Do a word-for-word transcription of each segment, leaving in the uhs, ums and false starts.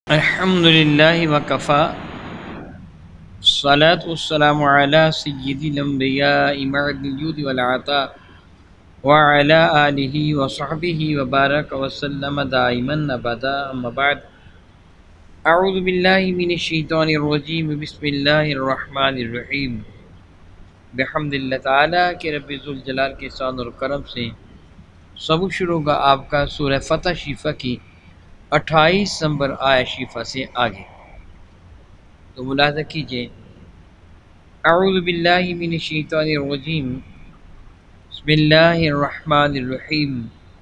الحمدللہ وکفا الصلاة والسلام علی سید الانبیاء معد الجود والعطاء وعلی آلہ وصحبہ وبارک وسلم دائما ابدا اما بعد اعوذ باللہ من الشیطان الرجیم بسم اللہ الرحمن الرحیم بحمد اللہ تعالیٰ کہ رب ذوالجلال کے احسان اور کرم سے سبق شروع ہوگا آپ کا سورہ فتح شفا کی اٹھائیس نمبر آیت شفا سے آگے، تو ملاحظہ کیجئے۔ اعوذ باللہ من الشیطان الرجیم بسم اللہ الرحمن الرحیم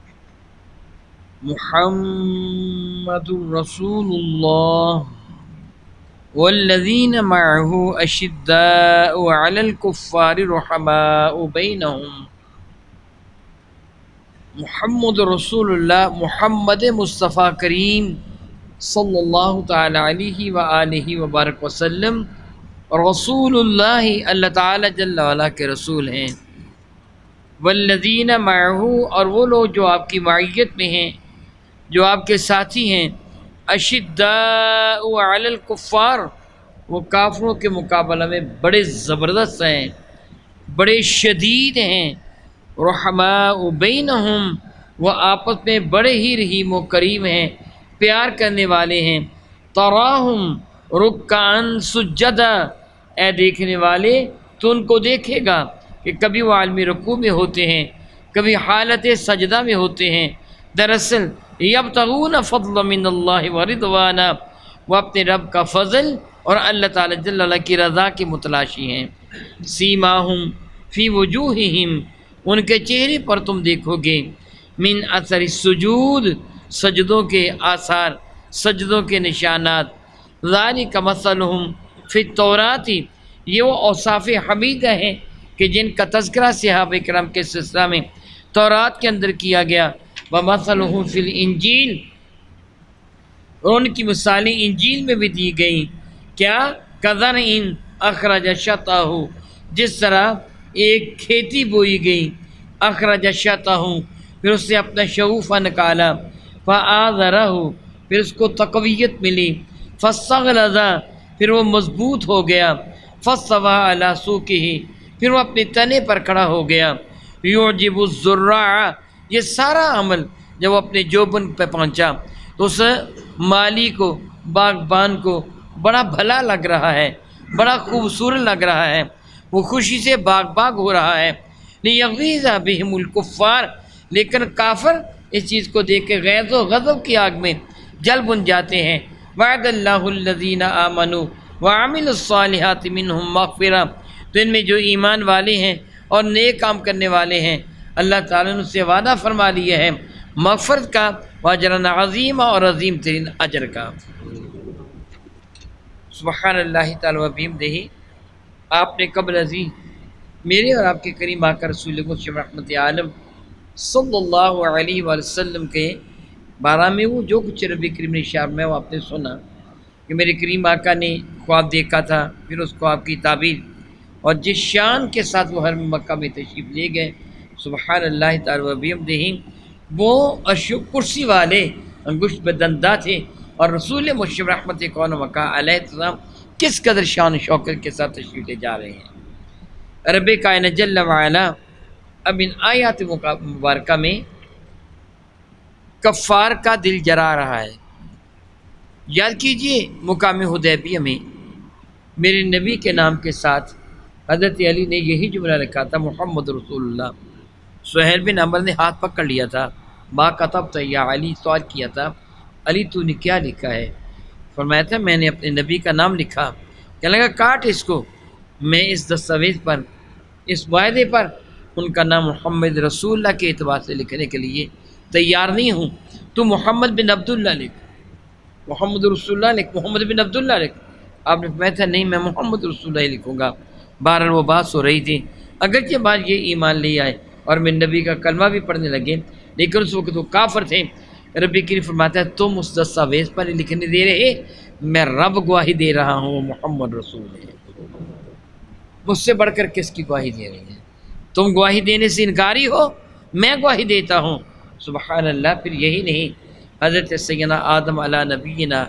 محمد رسول اللہ والذین معه اشداء علی الکفار رحماء بینہم۔ محمد رسول اللہ، محمد مصطفیٰ کریم صلی اللہ تعالی علیہ وآلہ وبارک وسلم رسول اللہ، اللہ تعالی جل وعلا کے رسول ہیں۔ والذین معه، اور وہ لوگ جو آپ کی معیت میں ہیں، جو آپ کے ساتھی ہیں۔ اشداء علی الکفار، وہ کافروں کے مقابلہ میں بڑے زبردست ہیں، بڑے شدید ہیں۔ رحماء بینہم، وہ آپس میں بڑے ہی رحیم و کریم ہیں، پیار کرنے والے ہیں۔ تراہم رکعن سجدا، اے دیکھنے والے تو ان کو دیکھے گا کہ کبھی وہ عالمی رکوع میں ہوتے ہیں، کبھی حالت سجدہ میں ہوتے ہیں۔ دراصل یبتغون فضلا من اللہ ورضوانا، وہ اپنے رب کا فضل اور اللہ تعالی جل وعلا کی رضا کے متلاشی ہیں۔ سیماہم فی وجوہہم، ان کے چہرے پر تم دیکھو گے من اثر السجود، سجدوں کے آثار، سجدوں کے نشانات۔ ذالک مثلہم فی التوراۃ، یہ وہ اوصاف حمیدہ ہیں کہ جن کا تذکرہ صحابہ کرام کے سلسلہ میں تورات کے اندر کیا گیا۔ ومثلہم فی الانجیل، اور ان کی مثالیں انجیل میں بھی دی گئیں۔ کیا؟ کزرع اخرج شطأہ، جس طرح ایک کھیتی بوئی گئی، اخرج شطأہ، پھر اس نے اپنا شگوفہ نکالا، فآزرہ، پھر اس کو تقویت ملی، فاستغلظ، پھر وہ مضبوط ہو گیا، فاستوی علی سوقہ، پھر وہ اپنے تنے پر کھڑا ہو گیا۔ یعجب الزراع، یہ سارا عمل جب وہ اپنے جوبن پہ پہنچا تو اس مالی کو، باغبان کو بڑا بھلا لگ رہا ہے، بڑا خوبصورت لگ رہا ہے، وہ خوشی سے باغ باغ ہو رہا ہے۔ لیغیظ بہم الکفار، لیکن کافر اس چیز کو دیکھ کے غیظ و غضب کی آگ میں جل بن جاتے ہیں۔ وعد اللہ الذین آمنوا وعملوا الصالحات منہم مغفرہ، تو ان میں جو ایمان والے ہیں اور نیک کام کرنے والے ہیں، اللہ تعالیٰ نے ان سے وعدہ فرما لیا ہے مغفرت کا، واجرن عظیمہ، اور عظیم ترین اجر کا۔ سبحان اللہ تعالیٰ و بحمدہ۔ آپ نے قبل ازیں میرے اور آپ کے کریم آقا رسول مشرف رحمت عالم صلی اللہ علیہ وآلہ وسلم کے بارہ میں وہ جو کچھ رب کریم نے ارشاد میں وہ آپ نے سنا کہ میرے کریم آقا نے خواب دیکھا تھا، پھر اس خواب کی تعبیر، اور جس شان کے ساتھ وہ حرم مکہ میں تشریف لے گئے، سبحان اللہ تعالیٰ و بحمدہ، وہ عرش و کرسی والے انگشت بدندہ تھے، اور رسول مشرف رحمت کون مکہ علیہ السلام کس قدر شان و شوکت کے ساتھ تشریف لے جا رہے ہیں۔ رب کائنات جل وعلا اب ان آیات مبارکہ میں کفار کا دل جلا رہا ہے۔ یاد کیجئے مقام حدیبیہ میں میرے نبی کے نام کے ساتھ حضرت علی نے یہی جملہ رکھا تھا، محمد رسول اللہ۔ سہیل بن عمر نے ہاتھ پکڑ لیا تھا، ما کتبت یا علی، سوال کیا تھا علی تو نے کیا لکھا ہے؟ فرمایا تھا میں نے اپنے نبی کا نام لکھا۔ کہنے لگا کاٹ اس کو، میں اس دستاویز پر، اس معاہدے پر ان کا نام محمد رسول اللہ کے اعتبار سے لکھنے کے لیے تیار نہیں ہوں، تو محمد بن عبداللہ لکھ، محمد رسول اللہ لکھ، محمد بن عبداللہ لکھ۔ آپ نے فرمایا تھا نہیں میں محمد رسول اللہ ہی لکھوں گا۔ بہرحال وہ بات ہو رہی تھی، اگرچہ بعد یہ ایمان لے آئے اور میں نبی کا کلمہ بھی پڑھنے لگے، لیکن اس وقت وہ کافر تھے۔ ربی کریم فرماتا ہے تم اس دستاویز پر لکھنے دے رہے، میں رب گواہی دے رہا ہوں محمد رسول ہے۔ مجھ سے بڑھ کر کس کی گواہی دے رہی ہیں؟ تم گواہی دینے سے انکاری ہو، میں گواہی دیتا ہوں۔ سبحان اللہ۔ پھر یہی نہیں، حضرت سیدنا آدم علی نبینا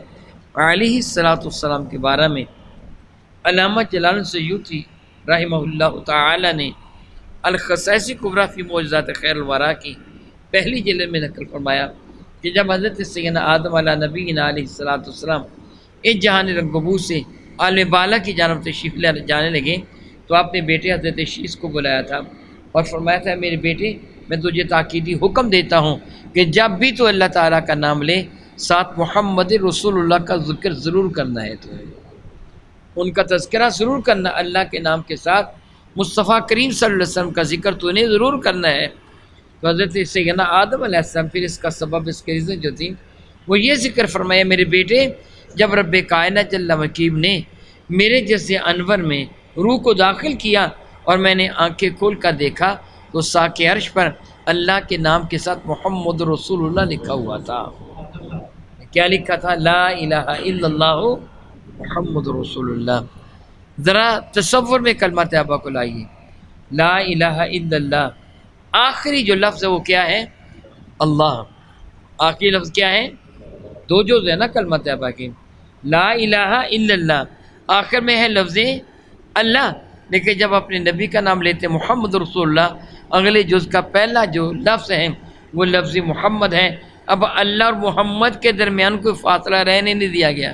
علیہ الصلوۃ والسلام کے بارے میں علامہ جلال سیوطی رحمہ اللہ تعالی نے الخصائص کبریٰ فی معجزات خیر الورا کی پہلی جلد میں نقل فرمایا کہ جب حضرت سیدنا آدم علیہ نبینا علیہ الصلوۃ والسلام اس جہان رنگبو سے عالم بالا کی جانب تشریف لے جانے لگے تو آپ نے بیٹے حضرت شیس کو بلایا تھا اور فرمایا تھا میرے بیٹے میں تجھے تاکیدی حکم دیتا ہوں کہ جب بھی تو اللہ تعالیٰ کا نام لے ساتھ محمد رسول اللہ کا ذکر ضرور کرنا ہے، تو ان کا تذکرہ ضرور کرنا، اللہ کے نام کے ساتھ مصطفیٰ کریم صلی اللہ علیہ وسلم کا ذکر تو انہیں ضرور کرنا ہے۔ تو حضرت سیدنا آدم علیہ السلام پھر اس کا سبب، اس کی ریزن جو تھی وہ یہ ذکر فرمایا میرے بیٹے جب رب کائنات جل وکیل نے میرے جیسے انور میں روح کو داخل کیا اور میں نے آنکھیں کھول کر دیکھا تو ساق عرش پر اللہ کے نام کے ساتھ محمد رسول اللہ لکھا ہوا تھا۔ کیا لکھا تھا؟ لا الہ الا اللہ محمد رسول اللہ۔ ذرا تصور میں کلمہ طیبہ کو لائیے، لا الہ الا اللہ، آخری جو لفظ ہے وہ کیا ہے؟ اللہ۔ آخری لفظ کیا ہے؟ دو جو ہے نا کلمہ طیبہ کی، لا الہ الا اللہ، آخر میں ہے لفظ اللہ، لیکن جب اپنے نبی کا نام لیتے محمد رسول اللہ، اگلے جز کا پہلا جو لفظ ہے وہ لفظ محمد ہے۔ اب اللہ اور محمد کے درمیان کوئی فاصلہ رہنے نہیں دیا گیا،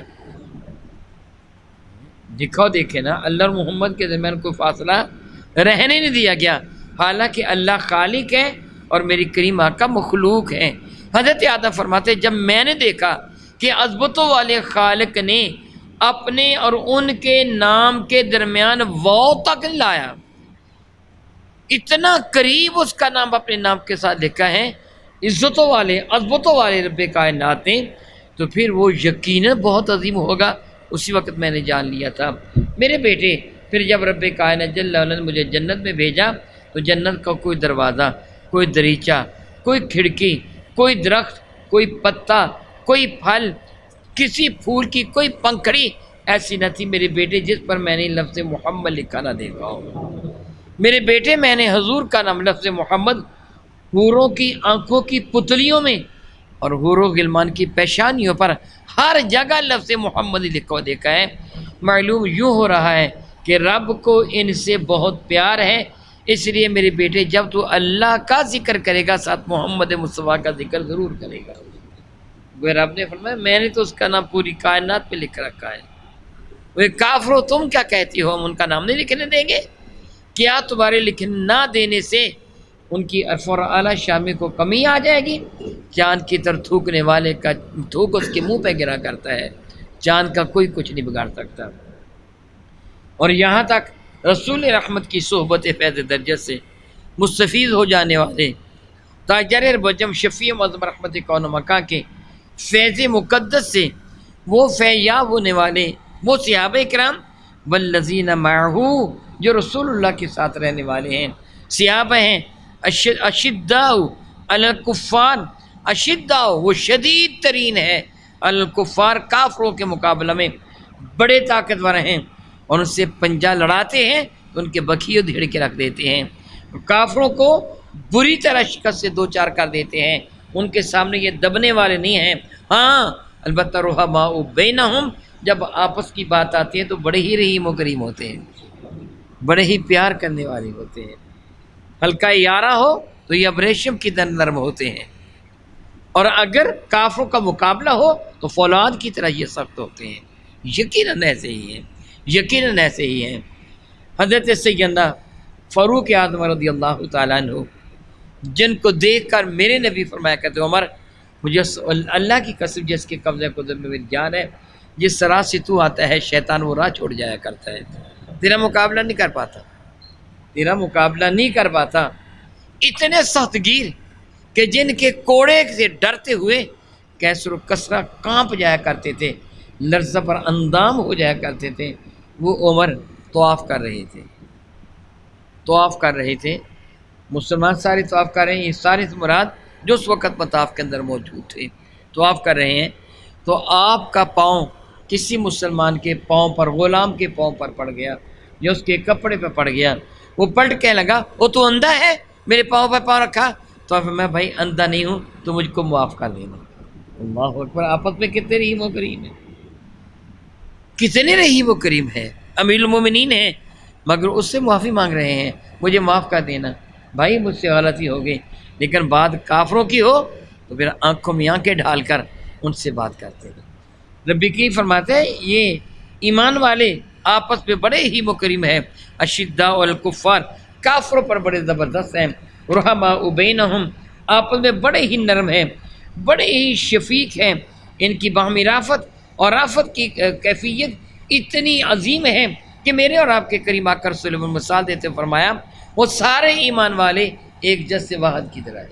دکھاؤ دیکھیں نا، اللہ اور محمد کے درمیان کوئی فاصلہ رہنے نہیں دیا گیا، حالانکہ اللہ خالق ہے اور میری کریم آقا مخلوق ہے۔ حضرت آدم فرماتے جب میں نے دیکھا کہ عظمتوں والے خالق نے اپنے اور ان کے نام کے درمیان واو تک نہیں لایا، اتنا قریب اس کا نام اپنے نام کے ساتھ لکھا ہے عزتوں والے عظمتوں والے رب کائنات نے، تو پھر وہ یقیناً بہت عظیم ہوگا۔ اسی وقت میں نے جان لیا تھا میرے بیٹے۔ پھر جب رب کائنات جل وعلا نے مجھے جنت میں بھیجا تو جنت کا کوئی دروازہ، کوئی دریچہ، کوئی کھڑکی، کوئی درخت، کوئی پتا، کوئی پھل، کسی پھول کی کوئی پنکھڑی ایسی نہ تھی میرے بیٹے جس پر میں نے لفظ محمد لکھا نہ دیکھا ہو۔ میرے بیٹے میں نے حضور کا نام لفظ محمد حوروں کی آنکھوں کی پتلیوں میں اور حور و غلمان کی پیشانیوں پر ہر جگہ لفظ محمد لکھا دیکھا ہے۔ معلوم یوں ہو رہا ہے کہ رب کو ان سے بہت پیار ہے، اس لیے میرے بیٹے جب تو اللہ کا ذکر کرے گا ساتھ محمد مصطفیٰ کا ذکر ضرور کرے گا۔ وہ رب نے فرمایا میں نے تو اس کا نام پوری کائنات پہ لکھ رکھا ہے۔ وہ کافرو تم کیا کہتی ہو، ہم ان کا نام نہیں لکھنے دیں گے؟ کیا تمہارے لکھنے نہ دینے سے ان کی عرف اور اعلیٰ شامی کو کمی آ جائے گی؟ چاند کی طرح تھوکنے والے کا تھوک اس کے منہ پہ گرا کرتا ہے، چاند کا کوئی کچھ نہیں بگاڑ سکتا۔ اور یہاں تک رسول رحمت کی صحبت فیض درجت سے مستفید ہو جانے والے تاجر بجم شفیع معظم رحمت کون و مکان کے فیض مقدس سے وہ فیاض ہونے والے وہ صحابہ کرام والذین معہ جو رسول اللہ کے ساتھ رہنے والے ہیں، صحابہ ہیں اشداء علی الکفار، اشداء وہ شدید ترین ہے، علی الکفار کافروں کے مقابلہ میں بڑے طاقتور ہیں، اور ان سے پنجہ لڑاتے ہیں تو ان کے بکھیوں دھیڑ کے رکھ دیتے ہیں، کافروں کو بری طرح شکست سے دو چار کر دیتے ہیں، ان کے سامنے یہ دبنے والے نہیں ہیں۔ ہاں البتہ رحماء بینہم جب آپس کی بات آتی ہے تو بڑے ہی رحیم و کریم ہوتے ہیں، بڑے ہی پیار کرنے والے ہوتے ہیں، ہلکا یارہ ہو تو یہ اب ریشم کی طرح نرم ہوتے ہیں، اور اگر کافروں کا مقابلہ ہو تو فولاد کی طرح یہ سخت ہوتے ہیں۔ یقیناً ایسے ہی ہیں، یقیناً ایسے ہی ہیں۔ حضرت سیدنا فاروق اعظم رضی اللہ تعالیٰ عنہ جن کو دیکھ کر میرے نبی فرمایا کرتے عمر مجھے اللہ کی قسم جس کے قبضے قدرت میں میری جان ہے، جس طرح سے تو آتا ہے شیطان وہ راہ چھوڑ جایا کرتا ہے، تیرا مقابلہ نہیں کر پاتا، تیرا مقابلہ نہیں کر پاتا۔ اتنے سخت گیر کہ جن کے کوڑے سے ڈرتے ہوئے کیسر و کسرہ کانپ جایا کرتے تھے، لرزہ پر اندام ہو جایا کرتے تھے، وہ عمر طواف کر رہے تھے، طواف کر رہے تھے، مسلمان سارے طواف کر رہے ہیں، یہ سارے مراد جو اس وقت مطاف کے اندر موجود تھے طواف کر رہے ہیں، تو آپ کا پاؤں کسی مسلمان کے پاؤں پر، غلام کے پاؤں پر پڑ گیا یا اس کے کپڑے پہ پڑ گیا، وہ پلٹ کہنے لگا وہ تو اندھا ہے، میرے پاؤں پہ پاؤں رکھا، تو میں بھائی اندھا نہیں ہوں تو مجھ کو معاف کر دینا۔ اللہ اکبر، آپس میں کتنے رحیم و کریم ہیں، کتنے رحیم و کریم ہے، امیر المومنین ہیں، مگر اس سے معافی مانگ رہے ہیں، مجھے معاف کر دینا بھائی، مجھ سے غلطی ہو گئی۔ لیکن بات کافروں کی ہو تو پھر آنکھوں میں آنکھیں ڈال کر ان سے بات کرتے ہیں۔ رب کریم فرماتے ہیں یہ ایمان والے آپس میں بڑے ہی مکرم ہیں، اشداء الکفار، کافروں پر بڑے زبردست ہیں، رحماء بینہم، آپس میں بڑے ہی نرم ہیں، بڑے ہی شفیق ہیں، ان کی باہمی رافت اور رافت کی کیفیت اتنی عظیم ہے کہ میرے اور آپ کے کریم آقا رسول اللہ مثال دیتے فرمایا وہ سارے ایمان والے ایک جس سے واحد کی طرح ہے۔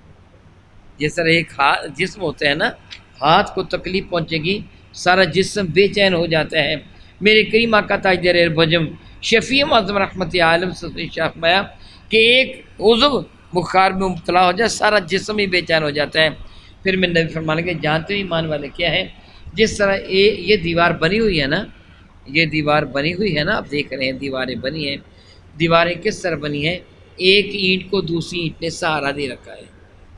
جس طرح ایک ہاتھ جسم ہوتا ہے نا، ہاتھ کو تکلیف پہنچے گی سارا جسم بے چین ہو جاتا ہے، میرے کریم آقا تاجدار بجم شفیع معظم رحمت عالم سے فرمایا کہ ایک عضو بخار میں مبتلا ہو جائے سارا جسم ہی بے چین ہو جاتا ہے۔ پھر میں نبی فرمانے کے جانتے ہو ایمان والے کیا ہے، جس طرح یہ دیوار بنی ہوئی ہے نا، یہ دیوار بنی ہوئی ہے نا، آپ دیکھ رہے ہیں دیواریں بنی ہیں، دیواریں کس طرح بنی ہیں، ایک اینٹ کو دوسری اینٹ نے سہارا دے رکھا ہے،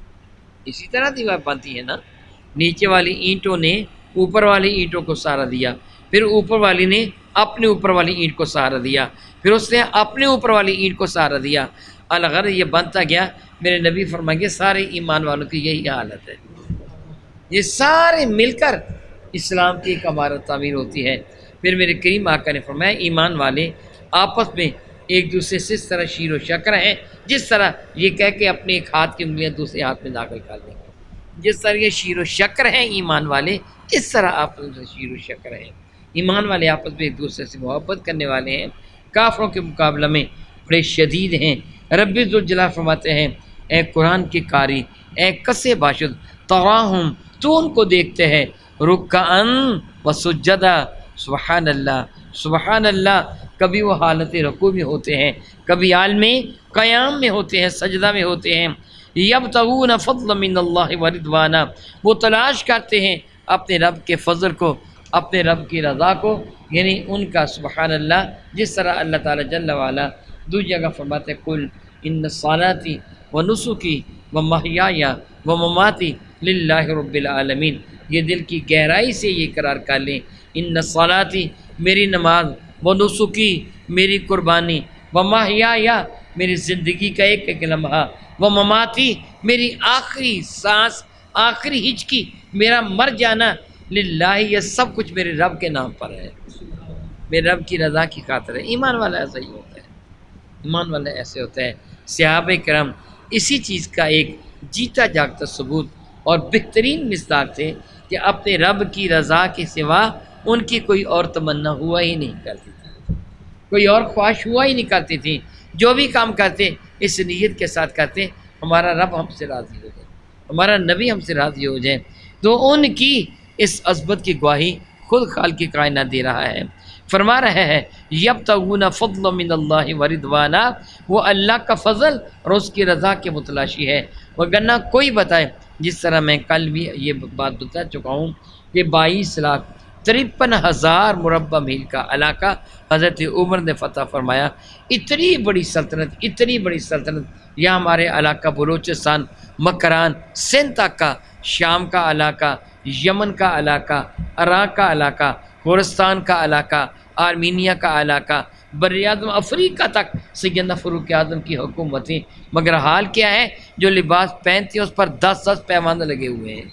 اسی طرح دیوار بنتی ہے نا، نیچے والی اینٹوں نے اوپر والی اینٹوں کو سہارا دیا، پھر اوپر والی نے اپنے اوپر والی اینٹ کو سہارا دیا، پھر اس نے اپنے اوپر والی اینٹ کو سہارا دیا، الغرض یہ بنتا گیا۔ میرے نبی فرمائیں گے سارے ایمان والوں کی یہی حالت ہے، یہ سارے مل کر اسلام کی ایک عمارت تعمیر ہوتی ہے۔ پھر میرے کریم آقا نے فرمایا ایمان والے آپس میں ایک دوسرے سے اس طرح شیر و شکر ہیں، جس طرح یہ کہہ کے اپنے ایک ہاتھ کی انگلیاں دوسرے ہاتھ میں داخل کر دیں، جس طرح یہ شیر و شکر ہیں ایمان والے، اس طرح آپس میں شیر و شکر ہیں۔ ایمان والے آپس میں ایک دوسرے سے محبت کرنے والے ہیں، کافروں کے مقابلہ میں بڑے شدید ہیں۔ رب ذوالجلال فرماتے ہیں اے قرآن کی قاری، اے کسے باشد، تراہم تو ان کو دیکھتے ہیں، رکعن و سجدہ، سبحان اللہ سبحان اللہ، کبھی وہ حالت رکوع میں ہوتے ہیں، کبھی عالم قیام میں ہوتے ہیں، سجدہ میں ہوتے ہیں، یبتغون فضلا من اللہ ورضوانا، وہ تلاش کرتے ہیں اپنے رب کے فضل کو، اپنے رب کی رضا کو، یعنی ان کا سبحان اللہ، جس طرح اللہ تعالیٰ جل وعلا دوسری جگہ فرماتے ہیں قل ان صلاتی و نسکی و محیای و مماتی للہ رب العالمین، یہ دل کی گہرائی سے یہ قرار کر لیں، ان صلاتی میری نماز، و نسکی میری قربانی، و محیای میری زندگی کا ایک ایک لمحہ، و مماتی میری آخری سانس، آخری ہچکی، میرا مر جانا، للہ یہ سب کچھ میرے رب کے نام پر ہے، میرے رب کی رضا کی خاطر ہے۔ ایمان والا ایسا ہی ہوتا ہے، ایمان والا ایسے ہوتا ہے۔ صحابہ کرام اسی چیز کا ایک جیتا جاگتا ثبوت اور بہترین مصداق تھے کہ اپنے رب کی رضا کے سوا ان کی کوئی اور تمنا ہوا ہی نہیں کرتی تھی، کوئی اور خواہش ہوا ہی نہیں کرتی تھی، جو بھی کام کرتے اس نیت کے ساتھ کرتے ہمارا رب ہم سے راضی ہو جائے، ہمارا نبی ہم سے راضی ہو جائے۔ تو ان کی اس عظمت کی گواہی خود خالق کی کائنات دے رہا ہے، فرما رہے ہیں یبتغون فضلا من اللہ ورضوانا، وہ اللہ کا فضل اور اس کی رضا کے متلاشی ہے۔ وگرنہ کوئی بتائے، جس طرح میں کل بھی یہ بات بتا چکا ہوں کہ بائیس لاکھ ترپن ہزار مربع میل کا علاقہ حضرت عمر نے فتح فرمایا، اتنی بڑی سلطنت، اتنی بڑی سلطنت، یا ہمارے علاقہ بلوچستان، مکران، سندھ تک کا، شام کا علاقہ، یمن کا علاقہ، عراق کا علاقہ، خورستان کا علاقہ، آرمینیا کا علاقہ، بر اعظم افریقہ تک سیدنا فاروق اعظم کی حکومتیں، مگر حال کیا ہے، جو لباس پہنتے ہیں اس پر دس دس پیمانے لگے ہوئے ہیں،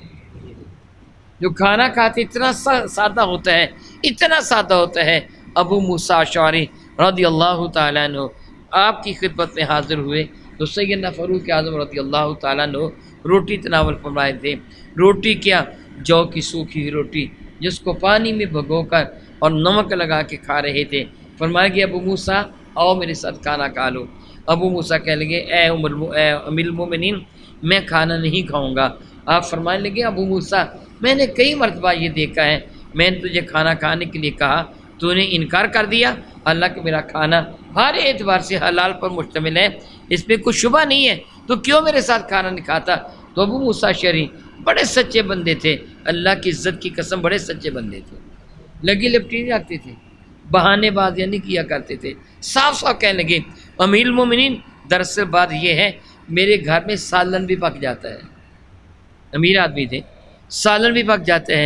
جو کھانا کھاتے اتنا سادہ ہوتا ہے، اتنا سادہ ہوتا ہے۔ ابو موسیٰ اشعری رضی اللہ تعالیٰ عنہ آپ کی خدمت میں حاضر ہوئے تو سیدنا فاروق اعظم رضی اللہ تعالیٰ عنہ روٹی تناول فرمائے تھے۔ روٹی کیا، جو کی سوکھی ہوئی روٹی جس کو پانی میں بھگو کر اور نمک لگا کے کھا رہے تھے۔ فرمایا کہ ابو موسیٰ آؤ میرے ساتھ کھانا کھا لو۔ ابو موسیٰ کہنے لگے اے امیر المومنین میں کھانا نہیں کھاؤں گا۔ آپ فرمانے لگے ابو موسیٰ میں نے کئی مرتبہ یہ دیکھا ہے، میں نے تجھے کھانا کھانے کے لیے کہا تو نے انکار کر دیا، اللہ کہ میرا کھانا ہر اعتبار سے حلال پر مشتمل ہے، اس میں کوئی شبہ نہیں ہے، تو کیوں میرے ساتھ کھانا نہیں کھاتا؟ تو ابو موسیٰ اشعری بڑے سچے بندے تھے، اللہ کی عزت کی قسم بڑے سچے بندے تھے، لگی لپٹی نہیں رکھتے تھے، بہانے بازیاں نہیں کیا کرتے تھے، صاف صاف کہنے لگے امیر المومنین دراصل بات یہ ہے میرے گھر میں سالن بھی پک جاتا ہے، امیر آدمی تھے، سالن بھی پک جاتے ہیں،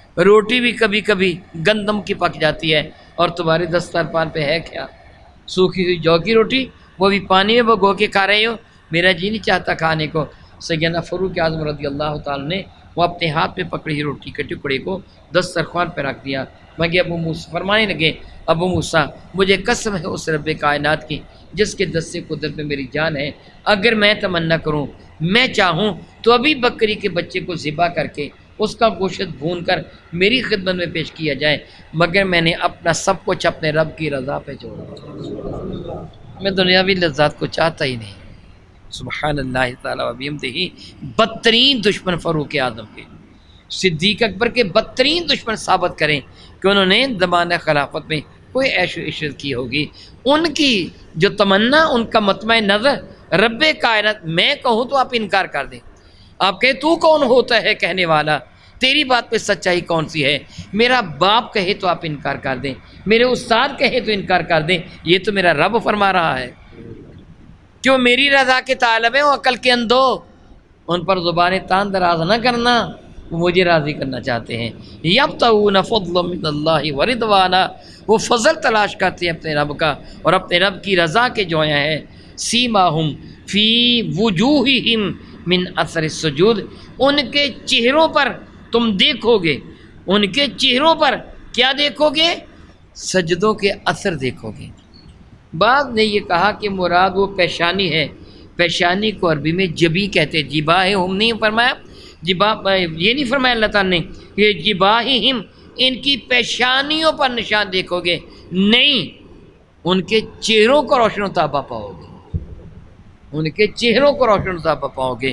روٹی بھی کبھی کبھی گندم کی پک جاتی ہے اور تمہارے دسترخوان پہ ہے کیا؟ سوکھی ہوئی جو کی روٹی، وہ بھی پانی میں بھگو کے کھا رہے ہو، میرا جی نہیں چاہتا کھانے کو۔ سیدنا فاروق اعظم رضی اللہ تعالیٰ نے وہ اپنے ہاتھ میں پکڑی ہوئی روٹی کے ٹکڑے کو دسترخوان پہ رکھ دیا۔ مگر ابو موسیٰ فرمانے لگے، ابو موسیٰ مجھے قسم ہے اس رب کائنات کی جس کے دست قدرت میں میری جان ہے، اگر میں تمنا کروں، میں چاہوں تو ابھی بکری کے بچے کو ذبح کر کے اس کا گوشت بھون کر میری خدمت میں پیش کیا جائے، مگر میں نے اپنا سب کچھ اپنے رب کی رضا پہ چھوڑا، میں دنیاوی لذات کو چاہتا ہی نہیں۔ سبحان اللہ تعالیٰ و بحمدہ۔ بدترین دشمن فاروق اعظم کے، صدیق اکبر کے بدترین دشمن ثابت کریں کہ انہوں نے زمانہ خلافت میں کوئی عیش و عشرت کی ہوگی، ان کی جو تمنا، ان کا مطمع نظر رب کائنات، میں کہوں تو آپ انکار کر دیں، آپ کہیں تو کون ہوتا ہے کہنے والا، تیری بات پہ سچائی کون سی ہے، میرا باپ کہے تو آپ انکار کر دیں، میرے استاد کہے تو انکار کر دیں، یہ تو میرا رب فرما رہا ہے، جو میری رضا کے طالب ہیں وہ عقل کے اندھو، ان پر زبان تان دراز نہ کرنا، وہ مجھے راضی کرنا چاہتے ہیں۔ یبتغون فضلا من اللہ ورضوانا، وہ فضل تلاش کرتے ہیں اپنے رب کا اور اپنے رب کی رضا کے جویاں ہیں۔ سیماہم فی وجوہہم من اثر السجود، ان کے چہروں پر تم دیکھو گے، ان کے چہروں پر کیا دیکھو گے؟ سجدوں کے اثر دیکھو گے۔ بعض نے یہ کہا کہ مراد وہ پیشانی ہے، پیشانی کو عربی میں جبی کہتے، جباہ ہم نہیں فرمایا، جبا یہ نہیں فرمایا اللہ تعالیٰ نے کہ جباہہم، ان کی پیشانیوں پر نشان دیکھو گے، نہیں، ان کے چہروں کو روشن و تابہ پاؤ گے، ان کے چہروں کو روشن و تابہ پاؤ گے۔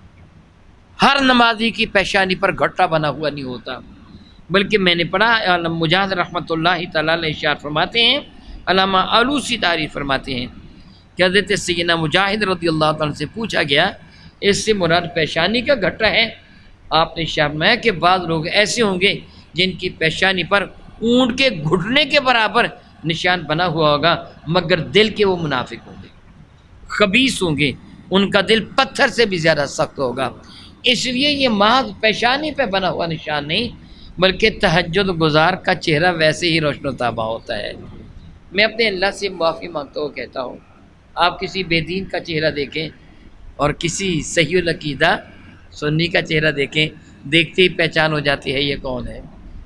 ہر نمازی کی پیشانی پر گھٹا بنا ہوا نہیں ہوتا، بلکہ میں نے پڑھا علامہ مجاہد رحمۃ اللہ تعالیٰ علیہ ارشاد فرماتے ہیں، علامہ آلوسی تعریف فرماتے ہیں کہ حضرت سیدنا مجاہد رضی اللہ تعالیٰ سے پوچھا گیا اس سے مراد پیشانی کا گھٹا ہے؟ آپ نے ارشاد فرمایا کہ بعض لوگ ایسے ہوں گے جن کی پیشانی پر اونٹ کے گھٹنے کے برابر نشان بنا ہوا ہوگا، مگر دل کے وہ منافق ہوں گے، خبیث ہوں گے، ان کا دل پتھر سے بھی زیادہ سخت ہوگا۔ اس لیے یہ محض پیشانی پہ بنا ہوا نشان نہیں، بلکہ تہجد گزار کا چہرہ ویسے ہی روشن و تابہ ہوتا ہے۔ میں اپنے اللہ سے معافی مانگتا ہوں، کہتا ہوں آپ کسی بے دین کا چہرہ دیکھیں اور کسی صحیح العقیدہ سنی کا چہرہ دیکھیں، دیکھتے ہی پہچان ہو جاتی ہے یہ کون ہے۔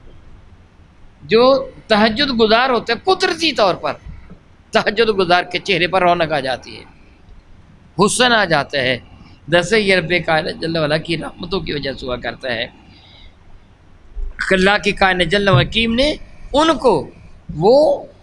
جو تہجد گزار ہوتا ہے قدرتی طور پر تہجد گزار کے چہرے پر رونق آ جاتی ہے، حسن آ جاتا ہے، دس یہ رب کائنات جل وعلا کی رحمتوں کی وجہ سے ہوا کرتا ہے۔ اللہ کی کائنات جل حکیم نے ان کو وہ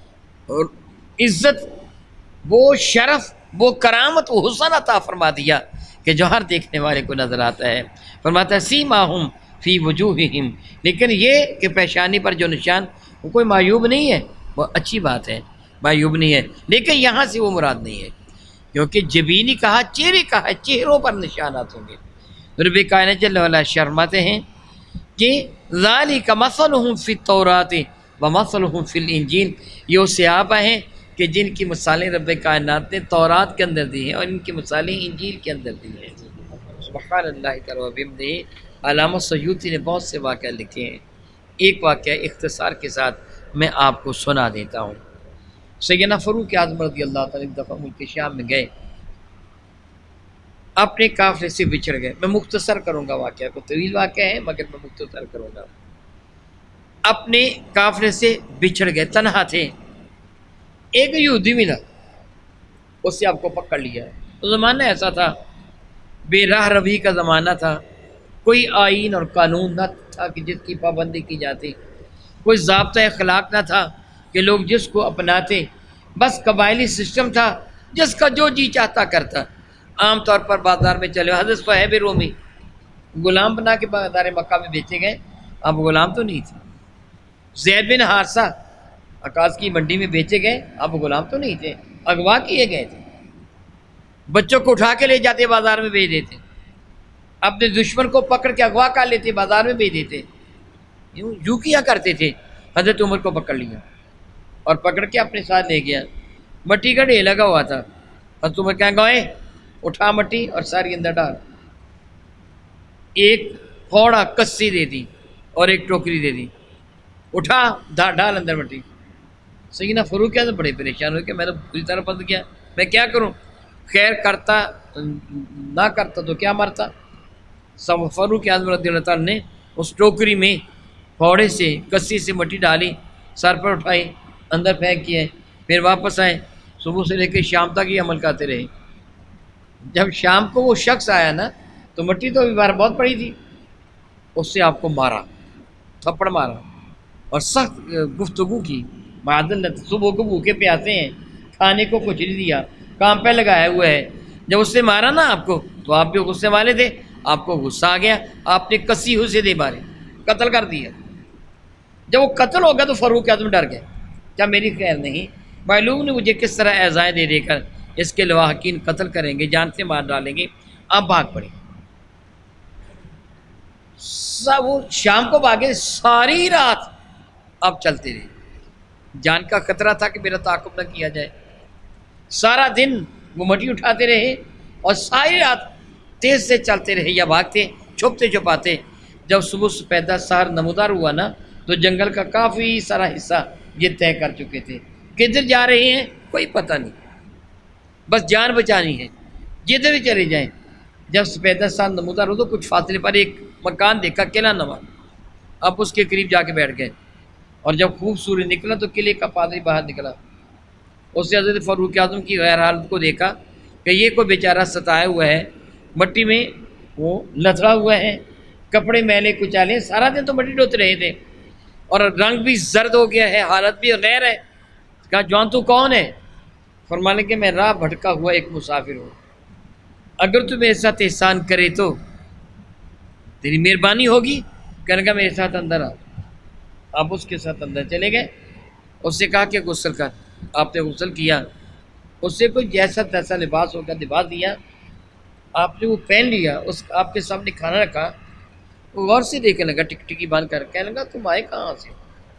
عزت، وہ شرف، وہ کرامت، وہ حسن عطا فرما دیا کہ جو ہر دیکھنے والے کو نظر آتا ہے۔ فرماتا ہے سیماہم فی وجوہہم، لیکن یہ کہ پیشانی پر جو نشان وہ کوئی معیوب نہیں ہے، وہ اچھی بات ہے، معیوب نہیں ہے، لیکن یہاں سے وہ مراد نہیں ہے، کیونکہ جبینی کہا، چہرے کہا، چہروں پر نشانات ہوں گے۔ رب کائنات جل وعلا شرماتے ہیں کہ ذالک مثلہم فی التوراۃ ومثلہم فی الانجیل، یہ وہ صحابہ ہیں کہ جن کی مثالیں رب کائنات نے تورات کے اندر دی ہیں اور ان کی مثالیں انجیل کے اندر دی ہیں۔ سبحان اللہ تعالیٰ و بحمدہ۔ علامہ سیوطی نے بہت سے واقعہ لکھے ہیں، ایک واقعہ اختصار کے ساتھ میں آپ کو سنا دیتا ہوں۔ سیدنا فاروق اعظم رضی اللہ تعالیٰ ایک دفعہ ملک شام میں گئے، اپنے قافلے سے بچھڑ گئے۔ میں مختصر کروں گا واقعہ کو، طویل واقعہ ہے مگر میں مختصر کروں گا۔ اپنے قافلے سے بچھڑ گئے، تنہا تھے، ایک یہودی ملا، اس سے آپ کو پکڑ لیا۔ تو زمانہ ایسا تھا، بے راہ روی کا زمانہ تھا، کوئی آئین اور قانون نہ تھا کہ جس کی پابندی کی جاتی، کوئی ضابطہ اخلاق نہ تھا کہ لوگ جس کو اپناتے، بس قبائلی سسٹم تھا، جس کا جو جی چاہتا کرتا۔ عام طور پر بازار میں چلے، حضرت صہیب رومی غلام بنا کے بازار مکہ میں بیچے گئے، اب غلام تو نہیں تھے۔ زید بن حارثہ عکاظ کی منڈی میں بیچے گئے، اب غلام تو نہیں تھے، اغوا کیے گئے تھے۔ بچوں کو اٹھا کے لے جاتے بازار میں بیچ دیتے، اپنے دشمن کو پکڑ کے اغوا کر لیتے، بازار میں بیچ دیتے، یوں یوں کیا کرتے تھے۔ حضرت عمر کو پکڑ لیا اور پکڑ کے اپنے ساتھ لے گیا، مٹی کا ڈھیر لگا ہوا تھا۔ حضرت عمر کہیں گوئے اٹھا مٹی اور ساری اندر ڈال، ایک پھوڑا کسی دے دی، اور ایک ٹوکری دے دی، اٹھا ڈال اندر مٹی۔ سیدنا فاروق اعظم بڑے پریشان ہو کہ میں نے پوری طرح بند کیا، میں کیا کروں؟ خیر کرتا نہ کرتا تو کیا مرتا۔ سب فاروق اعظم رضی اللہ تعالیٰ نے اس ٹوکری میں پھوڑے سے کسی سے مٹی ڈالی، سر پر اٹھائی، اندر پھینک کیے، پھر واپس آئے، صبح سے لے کے شام تک یہ عمل کرتے رہے۔ جب شام کو وہ شخص آیا نا تو مٹی تو ابھی بار بہت پڑی تھی، اس سے آپ کو مارا، تھپڑ مارا اور سخت گفتگو کی۔ معذلت، صبح کو بھوکے پیاسے ہیں، کھانے کو کچھ نہیں دیا، کام پہ لگایا ہوا ہے، جب اس سے مارا نا آپ کو تو آپ بھی غصے والے تھے، آپ کو غصہ آ گیا، آپ نے کسی حصے دے مارے، قتل کر دیا۔ جب وہ قتل ہو گیا تو فاروق اعظم ڈر گئے، کیا میری خیر نہیں؟ معلوم نے مجھے کس طرح ایذائیں دے دے کر اس کے لواحقین قتل کریں گے، جان سے مار ڈالیں گے۔ آپ بھاگ پڑے، وہ شام کو بھاگے، ساری رات آپ چلتے رہے، جان کا خطرہ تھا کہ میرا تعاقب نہ کیا جائے۔ سارا دن وہ مٹی اٹھاتے رہے اور ساری رات تیز سے چلتے رہے یا بھاگتے، چھپتے چھپاتے۔ جب صبح سپیدہ سحر نمودار ہوا نا تو جنگل کا کافی سارا حصہ یہ طے کر چکے تھے کدھر جا رہے ہیں کوئی پتہ نہیں، بس جان بچانی ہے، جدھر بھی چلے جائیں۔ جب سپیدہ سحر نمودار ہو تو کچھ فاصلے پر ایک مکان دیکھا، قلعہ نما، اب اس کے قریب جا کے بیٹھ گئے، اور جب خوب سورج نکلا تو قلعے کا پادری باہر نکلا، اس نے حضرت فاروق اعظم کی غیر حالت کو دیکھا کہ یہ کوئی بیچارہ ستایا ہوا ہے، مٹی میں وہ لتڑا ہوا ہے، کپڑے میلے کچالے، سارا دن تو مٹی ڈوتے رہے تھے اور رنگ بھی زرد ہو گیا ہے، حالت بھی غیر ہے۔ کہا جوان تو کون ہے؟ فرمانے کہ میں راہ بھٹکا ہوا ایک مسافر ہوں، اگر تو میرے ساتھ احسان کرے تو تیری مہربانی ہوگی۔ کہنے کا میرے ساتھ اندر آ۔ آپ اس کے ساتھ اندر چلے گئے، اس سے کہا کہ غسل کر، آپ نے غسل کیا، اس سے کوئی جیسا تیسا لباس ہوگا لباس دیا، آپ نے وہ پہن لیا، اس آپ کے سامنے کھانا رکھا، وہ غور سے دیکھنے لگا، ٹک ٹکی باندھ کر، کہنے لگا تم آئے کہاں سے؟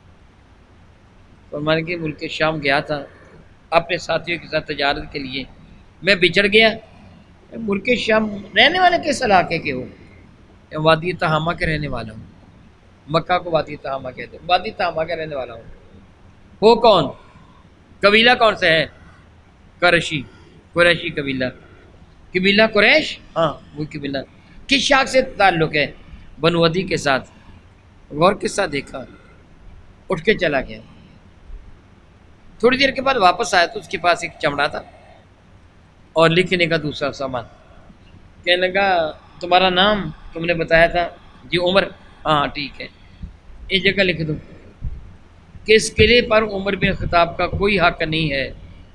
فرمانے کہ ملک شام گیا تھا اپنے ساتھیوں کے ساتھ تجارت کے لیے، میں بچڑ گیا۔ ملک شام رہنے والے کس علاقے کے ہو؟ وادی تہامہ کے رہنے والا ہوں، مکہ کو وادی تہامہ کہتے ہیں، وادی تہامہ کا رہنے والا ہوں۔ وہ کون؟ قبیلہ کون سا ہے؟ قریشی، قریشی قبیلہ، قبیلہ قریش، ہاں وہ قبیلہ۔ کس شاخ سے تعلق ہے؟ بنو عدی کے ساتھ۔ غور کے ساتھ دیکھا، اٹھ کے چلا گیا۔ تھوڑی دیر کے بعد واپس آیا تو اس کے پاس ایک چمڑا تھا اور لکھنے کا دوسرا سامان۔ کہنے لگا تمہارا نام تم نے بتایا تھا؟ جی عمر۔ ہاں ٹھیک ہے، ایک جگہ لکھ دو کہ اس قلعے پر عمر بن خطاب کا کوئی حق نہیں ہے۔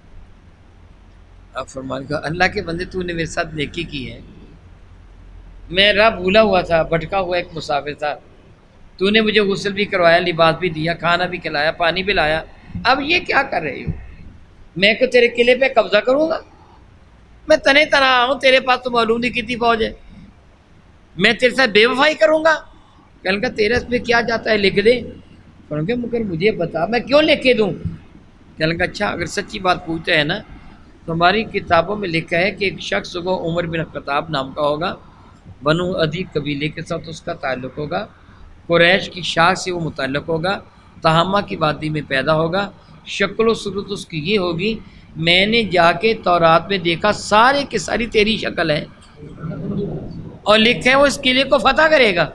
اب فرمان کا اللہ کے بندے تو نے میرے ساتھ نیکی کی ہے، میں راہ بھولا ہوا تھا، بھٹکا ہوا ایک مسافر تھا، تو نے مجھے غسل بھی کروایا، لباس بھی دیا، کھانا بھی کھلایا، پانی بھی لایا، اب یہ کیا کر رہے ہو؟ میں کہ تیرے قلعے پہ قبضہ کروں گا؟ میں تنے تنہا ہوں، تیرے پاس تو معلوم نہیں کتنی فوج ہے، میں تیرے ساتھ بے وفائی کروں گا؟ کہنے کا تیرے اس پہ کیا جاتا ہے، لکھ دے۔ کہ مگر مجھے بتا میں کیوں لکھ کے دوں؟ کہنے کا اچھا اگر سچی بات پوچھتے ہیں نا تو ہماری کتابوں میں لکھا ہے کہ ایک شخص کو عمر بن خطاب نام کا ہوگا، بنو عدی قبیلے کے ساتھ اس کا تعلق ہوگا، قریش کی شاخ سے وہ متعلق ہوگا، تہامہ کی وادی میں پیدا ہوگا، شکل و صورت اس کی یہ ہوگی، میں نے جا کے تورات میں دیکھا سارے کی ساری تیری شکل ہے، اور لکھا ہے وہ اس قلعے کو فتح کرے گا،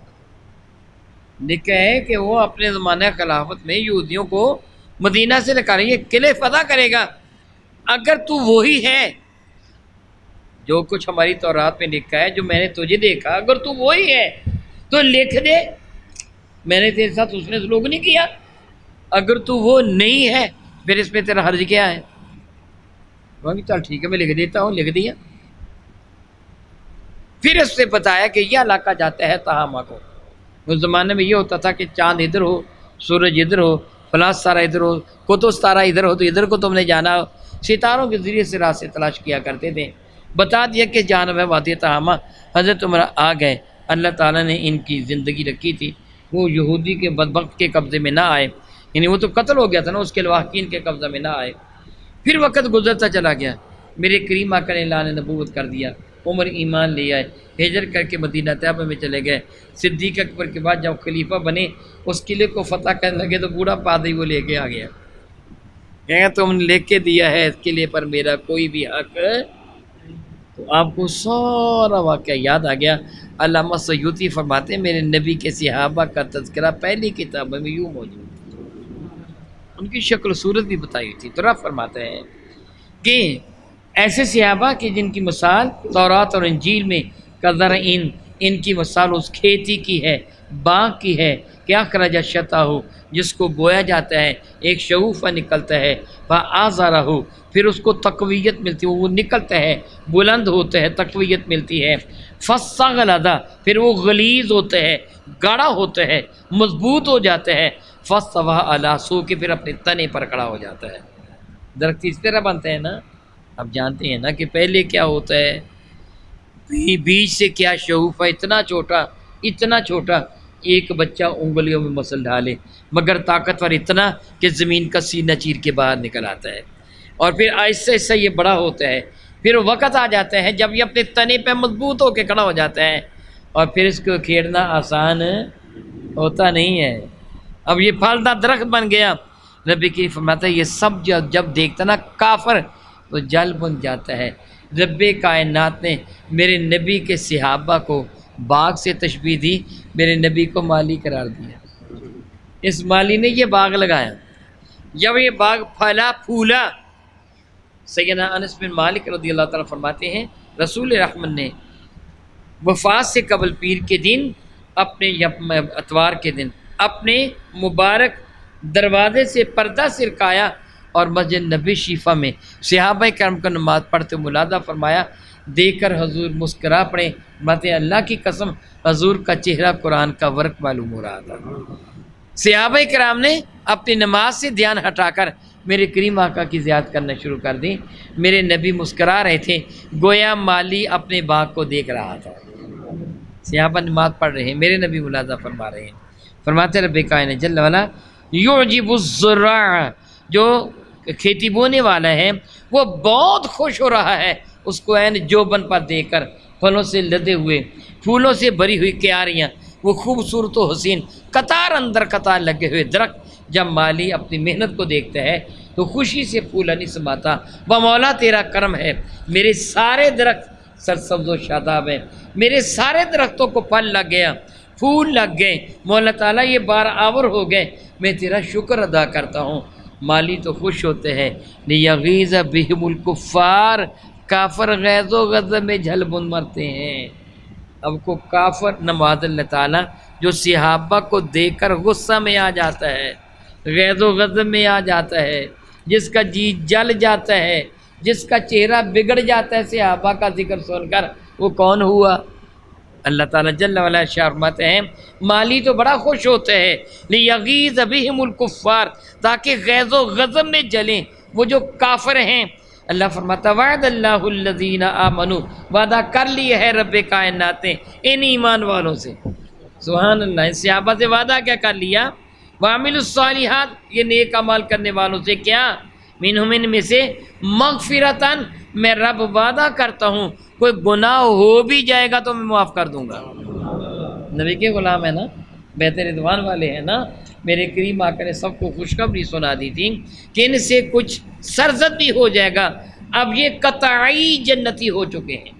لکھا ہے کہ وہ اپنے زمانہ خلافت میں یہودیوں کو مدینہ سے نکالیں گے، قلعے فتح کرے گا۔ اگر تو وہی ہے جو کچھ ہماری تورات میں لکھا ہے، جو میں نے تجھے دیکھا، اگر تو وہی ہے تو لکھ دے، میں نے تیرے ساتھ اس نے سلوک نہیں کیا، اگر تو وہ نہیں ہے پھر اس پہ تیرا حرج کیا ہے؟ چل ٹھیک ہے میں لکھ دیتا ہوں، لکھ دیا۔ پھر اس سے بتایا کہ یہ علاقہ جاتا ہے تہامہ کو۔ اس زمانے میں یہ ہوتا تھا کہ چاند ادھر ہو، سورج ادھر ہو، فلاں ستارہ ادھر ہو، قطب ستارہ ادھر ہو تو ادھر کو تم نے جانا ہو، ستاروں کے ذریعے سے راستے تلاش کیا کرتے تھے۔ بتا دیا کہ جانب ہے وادی تہامہ۔ حضرت عمر آ گئے، اللہ تعالیٰ نے ان کی زندگی رکھی تھی، وہ یہودی کے بدبخت کے قبضے میں نہ آئے، یعنی وہ تو قتل ہو گیا تھا نا، اس کے لواحقین کے قبضے میں نہ آئے۔ پھر وقت گزرتا چلا گیا، میرے کریم آقا نے اللہ نے نبوت کر دیا، عمر ایمان لے آئے، ہجر کر کے مدینہ طیبہ میں چلے گئے۔ صدیق اکبر کے بعد جب خلیفہ بنے اس قلعے کو فتح کرنے لگے تو بوڑھا پادری وہ لے کے آ گیا، کہ تم نے لکھ کے دیا ہے اس قلعے پر میرا کوئی بھی حق۔ تو آپ کو سارا واقعہ یاد آ گیا۔ علامہ سیوطی فرماتے ہیں میرے نبی کے صحابہ کا تذکرہ پہلی کتابوں میں یوں موجود، ان کی شکل و صورت بھی بتائی تھی۔ تو رب فرماتے ہیں کہ ایسے صحابہ کہ جن کی مثال تورات اور انجیل میں کزرعین، ان کی مثال اس کھیتی کی ہے، باغ کی ہے کہ اخرج شطأہ، جس کو بویا جاتا ہے، ایک شگوفہ نکلتا ہے، فآزرہ، پھر اس کو تقویت ملتی ہے، وہ نکلتا ہے، بلند ہوتا ہے، تقویت ملتی ہے، فاستغلظ، پھر وہ غلیظ ہوتا ہے، گاڑھا ہوتا ہے، مضبوط ہو جاتا ہے، فاستویٰ علی سوقہ، پھر اپنے تنے پر کھڑا ہو جاتا ہے۔ درخت اس طرح بنتے ہیں نا، اب جانتے ہیں نا کہ پہلے کیا ہوتا ہے، بیج سے کیا شگوفہ اتنا چھوٹا اتنا چھوٹا ایک بچہ انگلیوں میں مسل ڈالے، مگر طاقتور اتنا کہ زمین کا سینہ چیر کے باہر نکل آتا ہے، اور پھر آہستہ آہستہ یہ بڑا ہوتا ہے، پھر وقت آ جاتا ہے جب یہ اپنے تنے پہ مضبوط ہو کے کھڑا ہو جاتا ہے، اور پھر اس کو کھیڑنا آسان ہوتا نہیں ہے۔ اب یہ پھلدار درخت بن گیا۔ نبی کی فرماتا ہے یہ سب جب جب دیکھتا نا کافر تو جل بن جاتا ہے۔ رب کائنات نے میرے نبی کے صحابہ کو باغ سے تشبیہ دی، میرے نبی کو مالی قرار دیا۔ اس مالی نے یہ باغ لگایا، جب یہ باغ پھلا پھولا، سیدنا انس بن مالک رضی اللہ تعالیٰ فرماتے ہیں رسول رحمت نے وفات سے قبل پیر کے دن، اپنے اتوار کے دن اپنے مبارک دروازے سے پردہ سرکایا اور مسجد نبی شیفہ میں صحابہ کرام کو نماز پڑھتے ملادہ فرمایا، دیکھ کر حضور مسکرا پڑے، فرماتے ہیں اللہ کی قسم حضور کا چہرہ قرآن کا ورق معلوم ہو رہا تھا۔ صحابہ کرام نے اپنی نماز سے دھیان ہٹا کر میرے کریم آقا کی زیارت کرنا شروع کر دی۔ میرے نبی مسکرا رہے تھے، گویا مالی اپنے باغ کو دیکھ رہا تھا۔ صحابہ نماز پڑھ رہے ہیں، میرے نبی ملادہ فرما رہے ہیں۔ فرماتے رب کائنات جل وعلا یعجب الزراع، جو کھیتی بونے والا ہے وہ بہت خوش ہو رہا ہے اس کو عین جوبن پر دیکھ کر، پھلوں سے لدے ہوئے، پھولوں سے بھری ہوئی کیاریاں، وہ خوبصورت و حسین قطار اندر قطار لگے ہوئے درخت، جب مالی اپنی محنت کو دیکھتا ہے تو خوشی سے پھولا نہیں سماتا۔ وہ مولا تیرا کرم ہے، میرے سارے درخت سرسبز و شاداب ہیں، میرے سارے درختوں کو پھل لگ گیا، پھول لگ گئے، مولا تعالیٰ یہ بار آور ہو گئے، میں تیرا شکر ادا کرتا ہوں۔ مالی تو خوش ہوتے ہیں، لیغیظ بہم الکفار، کافر غیظ و غضب میں جھل بن مرتے ہیں۔ اب کو کافر نماز اللہ تعالیٰ جو صحابہ کو دیکھ کر غصہ میں آ جاتا ہے، غیظ و غضب میں آ جاتا ہے، جس کا جی جل جاتا ہے، جس کا چہرہ بگڑ جاتا ہے صحابہ کا ذکر سن کر، وہ کون ہوا؟ اللہ تعالیٰ جل وعلا فرماتے ہیں مالی تو بڑا خوش ہوتے ہیں، لیغیظ بہم الکفار، تاکہ غیظ و غضب میں جلیں وہ جو کافر ہیں۔ اللہ فرماتا وعد اللہ الذین آمنوا، وعدہ کر لیا ہے رب کائنات نے ان ایمان والوں سے، سبحان اللہ، ان صحابہ سے وعدہ کیا کر لیا؟ وعملوا الصالحات، یہ نیک عمل کرنے والوں سے کیا؟ منہم، ان میں سے، مغفرتاً، میں رب وعدہ کرتا ہوں کوئی گناہ ہو بھی جائے گا تو میں معاف کر دوں گا۔ نبی کے غلام ہے نا، بیت رضوان والے ہیں نا، میرے کریم آقا نے سب کو خوشخبری سنا دی تھی کہ ان سے کچھ سرزد بھی ہو جائے گا، اب یہ قطعی جنتی ہو چکے ہیں،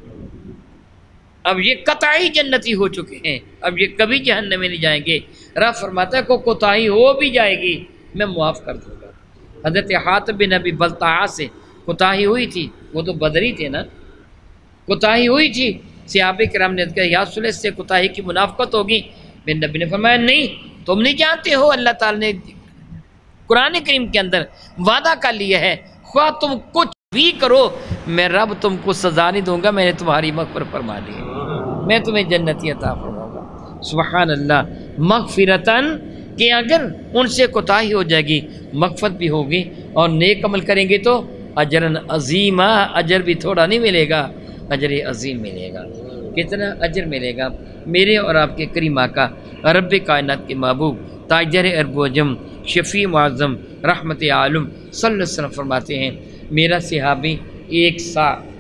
اب یہ قطعی جنتی ہو چکے ہیں، اب یہ کبھی جہنم میں نہیں جائیں گے۔ رب فرماتا ہے کو کوتاہی ہو بھی جائے گی میں معاف کر دوں گا۔ حضرت حاتب بن ابی بلتعہ سے کوتاہی ہوئی تھی، وہ تو بدری تھے نا، کوتاہی ہوئی تھی، صحابہ کرام نے کہا یا رسول اللہ سے کوتاہی کی منافقت ہوگی، میرے نبی نے فرمایا نہیں، تم نہیں جانتے ہو اللہ تعالیٰ نے قرآن کریم کے اندر وعدہ کر لیا ہے خواہ تم کچھ بھی کرو میں رب تم کو سزا نہیں دوں گا، میں نے تمہاری مغفرت فرما دی ہے، میں تمہیں جنتی عطا فرماؤں گا۔ سبحان اللہ، مغفرتاً، کہ اگر ان سے کوتاہی ہو جائے گی مغفرت بھی ہوگی، اور نیک عمل کریں گے تو اجرن عظیمہ، اجر بھی تھوڑا نہیں ملے گا، اجر عظیم ملے گا۔ کتنا اجر ملے گا؟ میرے اور آپ کے کریم آقا رب کائنات کے محبوب تاجر ارب و عجم شفیع معظم رحمت عالم صلی اللہ علیہ وسلم فرماتے ہیں میرا صحابی ایک سا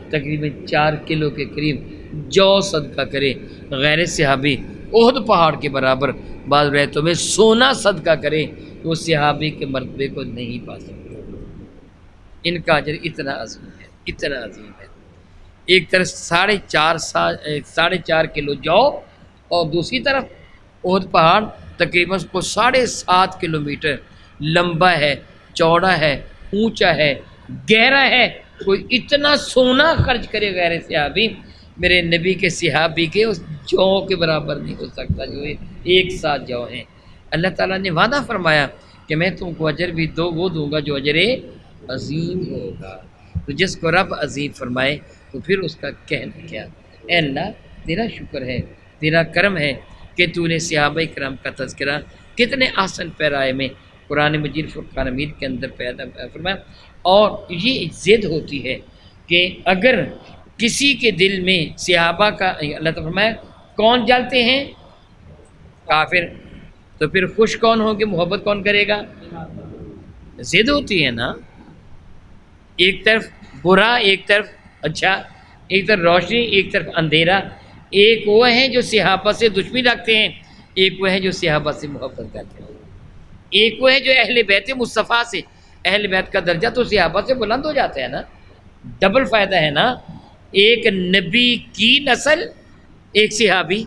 تقریباً چار کلو کے قریب جو صدقہ کرے، غیر صحابی احد پہاڑ کے برابر بعض روایتوں میں سونا صدقہ کرے تو وہ صحابی کے مرتبے کو نہیں پا سکتا۔ ان کا اجر اتنا عظیم ہے، اتنا عظیم ہے۔ ایک طرف ساڑھے چار ساڑھے چار کلو جو، اور دوسری طرف احد پہاڑ تقریباً کو ساڑھے سات کلو میٹر لمبا ہے، چوڑا ہے، اونچا ہے، گہرا ہے۔ کوئی اتنا سونا خرچ کرے غیر صحابی، میرے نبی کے صحابی کے اس جو کے برابر نہیں ہو سکتا جو ایک ساتھ جو ہیں۔ اللہ تعالیٰ نے وعدہ فرمایا کہ میں تم کو اجر بھی دو وہ دوں گا جو اجر عظیم ہوگا۔ تو جس کو رب عظیم فرمائے تو پھر اس کا کہنا کیا؟ اے اللہ تیرا شکر ہے، تیرا کرم ہے کہ تو نے صحابہ کرام کا تذکرہ کتنے آسن پیرائے میں قرآن مجید فرقان حمید کے اندر پیدا فرمایا۔ اور یہ ضد ہوتی ہے کہ اگر کسی کے دل میں صحابہ کا، اللہ تعالیٰ فرمایا کون جلتے ہیں؟ کافر۔ تو پھر خوش کون ہوں گے، محبت کون کرے گا؟ ضد ہوتی ہے نا، ایک طرف برا ایک طرف اچھا، ایک طرف روشنی ایک طرف اندھیرا۔ ایک وہ ہیں جو صحابہ سے دشمنی رکھتے ہیں، ایک وہ ہیں جو صحابہ سے محبت کرتے ہیں، ایک وہ ہے جو اہل بیت مصطفیٰ سے، اہل بیت کا درجہ تو صحابہ سے بلند ہو جاتا ہے نا، ڈبل فائدہ ہے نا، ایک نبی کی نسل ایک صحابی،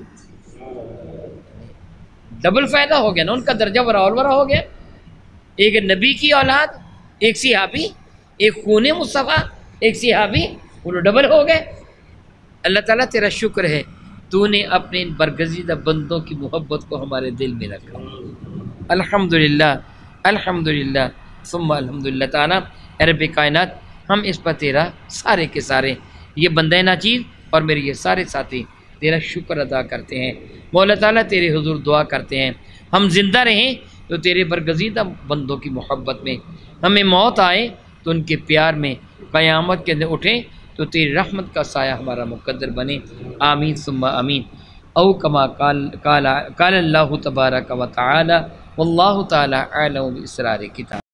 ڈبل فائدہ ہو گیا نا، ان کا درجہ وراول ورا ہو گیا، ایک نبی کی اولاد ایک صحابی، ایک خون مصطفیٰ ایک صحابی، وہ ڈبل ہو گئے۔ اللہ تعالیٰ تیرا شکر ہے تو نے اپنے ان برگزیدہ بندوں کی محبت کو ہمارے دل میں رکھا، الحمدللہ الحمدللہ ثم الحمدللہ۔ تعالیٰ اے رب کائنات، ہم اس پر تیرا سارے کے سارے یہ بندہ ناچیز اور میرے یہ سارے ساتھی تیرا شکر ادا کرتے ہیں۔ مولا تعالیٰ تیرے حضور دعا کرتے ہیں ہم زندہ رہیں تو تیرے برگزیدہ بندوں کی محبت میں، ہمیں موت آئے تو ان کے پیار میں، قیامت کے اندر اٹھیں تو تیری رحمت کا سایہ ہمارا مقدر بنے، آمین ثم آمین۔ او کما قال قال قال اللہ تبارک و تعالی واللہ تعالی اعلم باسرار کتاب۔